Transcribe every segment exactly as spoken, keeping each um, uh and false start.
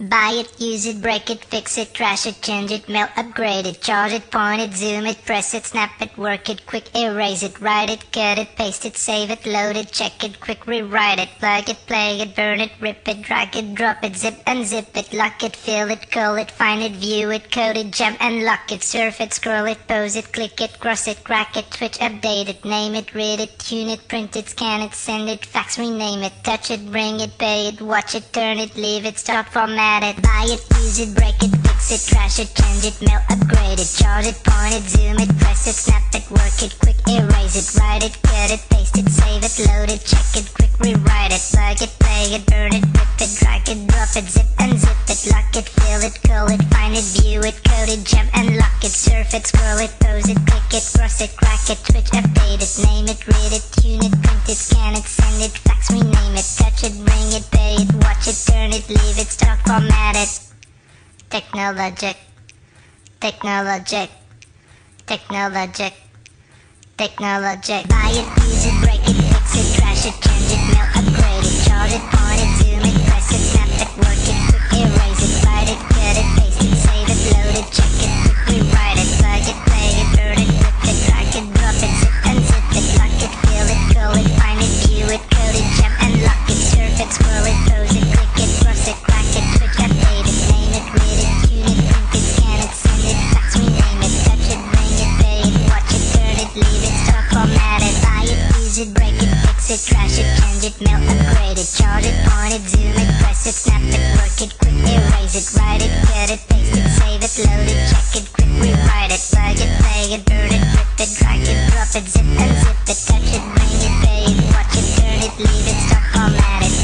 Buy it, use it, break it, fix it, trash it, change it, mail, upgrade it, charge it, point it, zoom it, press it, snap it, work it, quick erase it, write it, cut it, paste it, save it, load it, check it, quick rewrite it, plug it, play it, burn it, rip it, drag it, drop it, zip unzip it, lock it, fill it, call it, find it, view it, code it, jump and lock it, surf it, scroll it, pose it, click it, cross it, crack it, switch, update it, name it, read it, tune it, print it, scan it, send it, fax, rename it, touch it, bring it, pay it, watch it, turn it, leave it, start, format it, buy it, use it, break it, fix it, trash it, change it, mail, upgrade it, charge it, point it, zoom it, press it, snap it, work it, quick erase it, write it, cut it, paste it, save it, load it, check it, quick rewrite it, plug it, play it, burn it, rip it, drag it, drop it, zip unzip it, lock it, fill it, call it, find it, view it, code it, jump and lock it, surf it, scroll it, pose it, click it, cross it, crack it, switch, update it, name it, read it, tune it, print it, scan it, send it, fax, rename it, touch it, bring it, pay it, watch it, turn it, leave it, start, format it. Technologic, technologic, technologic, technologic. Buy it, use it, break it, fix it, trash it, change it, mail, upgrade it, charge it, point it, zoom it, press it, snap it, work it, quick erase it, write it, cut it, paste it, save it, load it, check it, quick rewrite it, plug it, play it, burn it, rip it, drag it, drop it, zip unzip it, lock it, fill it, call it, find it, view it, code it, jump and lock it, surf it, scroll it, pose it, click it, cross it, crack it, switch, update it, name it, read it, tune it, print it, scan it, send it, fax, rename it, touch it, bring it, pay it, watch it, turn it, leave it, start, format it, buy it, use it, break it, fix it, trash it, change it, mail, upgrade it, charge it, point it, zoom it, press it, snap it, work it, quick erase it, write it, cut it, paste it, save it, load it, check it, quick rewrite it, plug it, play it, burn it, rip it, drag it, drop it, zip unzip it, touch it, bring it, pay it, watch it, turn it, leave it, start, format it.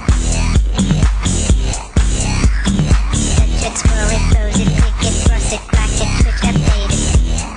Touch it, scroll it, pose it, click it, cross it, crack it, switch, update it.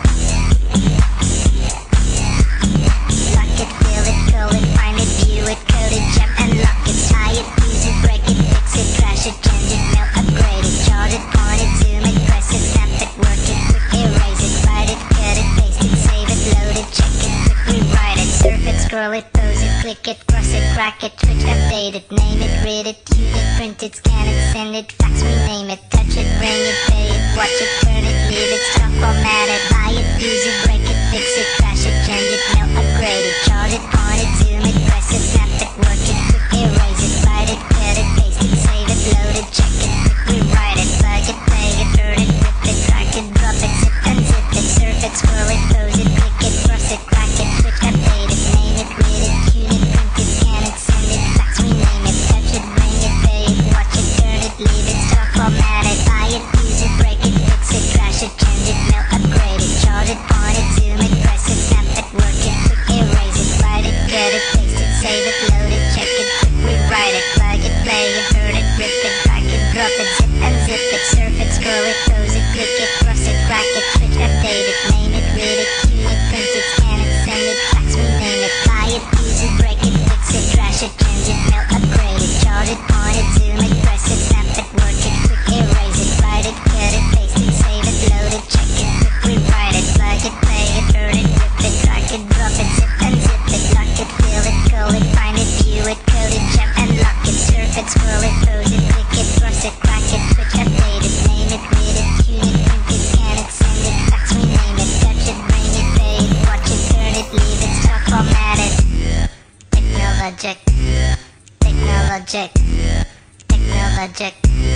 Lock it, fill it, call it, find it, view it, code it, jump and lock it, buy it, use it, break it, fix it, trash it, change it, mail, upgrade it, charge it, point it, zoom it, press it, snap it, work it, quick erase it, write it, cut it, paste it, save it, load it, check it, quick rewrite it, surf it, scroll it, pose it, click it, cross it, crack it, switch, update it, name it, read it, tune it, print it, scan it, send it, fax, rename it, touch it, bring it, pay it, watch it, turn it, leave it, stop, format it, buy it, use it, break it, fix it, trash it, change it, mail, upgrade it, charge it, point it, zoom it, press it, snap it, work it, quick erase it, write it, cut it, paste it, save it, load it, check it, quick rewrite it, plug it, play it, burn it, rip it, drag it, drop it, zip unzip it, surf it, scroll it, pose it, click it, cross it, crack it, switch, update it, name it, read it, tune it, print it, scan it, send it, fax, rename it, touch it, bring it, pay it, watch it, turn it, leave it, start, format it, buy it, use it, break it, fix it, trash it, change it, mail, upgrade it, charge it, point it, zoom it, press it, snap it, work it, quick erase it, write it, cut it, paste it, save it, load it, check it, quick rewrite it, plug it, play it, burn it, rip it, drag it, drop it, zip unzip it, surf it, scroll it, pose it, click it, cross it, crack it, switch, update it, name it, read it, tune it, print it, scan it, send it, fax, rename it, buy it, use it, break it, fix it, trash it, change it, mail, upgrade it, charge it, point it, zoom it, press it, snap it, work it, quick erase it, write it, cut it, paste it, save it, load it, check it, quick rewrite it, plug it, play it, burn it, rip it, drag it, drop it, zip unzip it, lock it, fill it, call it, find it, view it, code it, jump and lock it, surf it, scroll it, pose it, click it, cross it, crack it, switch, update it, name it, read it, tune it, print it, scan it, send it, fax, rename it, touch it, bring it, pay it, watch it, turn it, leave it, start, format it. Technologic, technologic, technologic,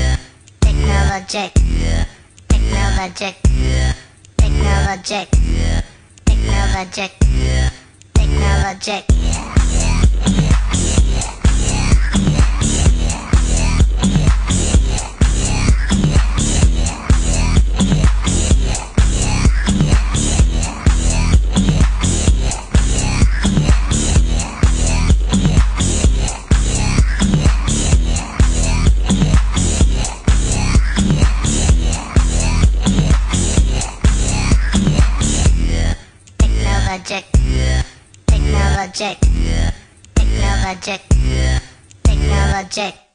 technologic, technologic, technologic, technologic, technologic. Technologic, technologic, technologic, technologic.